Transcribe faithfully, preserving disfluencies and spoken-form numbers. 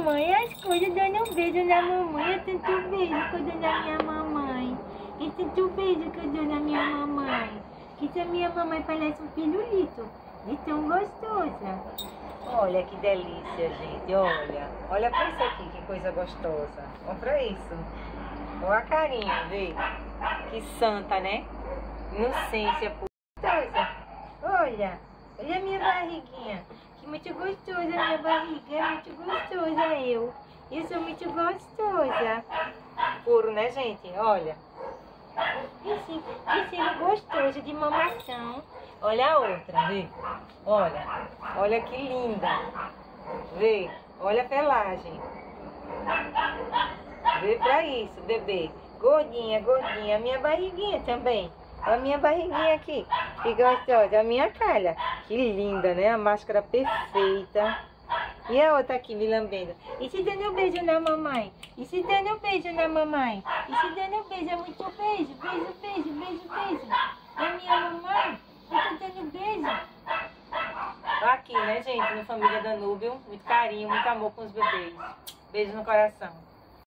mamãe as coisas, dando um beijo na mamãe. É tanto beijo que eu dou na minha mamãe. É tanto beijo que eu dou na minha mamãe. Que essa minha mamãe parece um pirulito. De tão gostosa. Olha que delícia, gente. Olha. Olha pra isso aqui, que coisa gostosa. Olha pra isso. Olha a carinha, vê. Que santa, né? Inocência, gostosa. Olha. Olha a minha barriguinha. Que muito gostosa a minha barriga. É muito gostosa eu. Eu sou muito gostosa. Puro, né, gente? Olha. Esse, esse gostoso de mamação. Olha a outra, vê. Olha. Olha que linda. Vê. Olha a pelagem. Vê pra isso, bebê. Gordinha, gordinha. A minha barriguinha também. Olha a minha barriguinha aqui. Que gostosa. A minha cara. Que linda, né? A máscara perfeita. E a outra aqui me lambendo. E se dando um beijo na mamãe? E se dando um beijo na mamãe? E se dando um beijo? É muito beijo. Beijo, beijo, beijo, beijo. É minha mamãe. Eu tô dando beijo. Aqui, né, gente? Na família Danúbio. Muito carinho, muito amor com os bebês. Beijo no coração.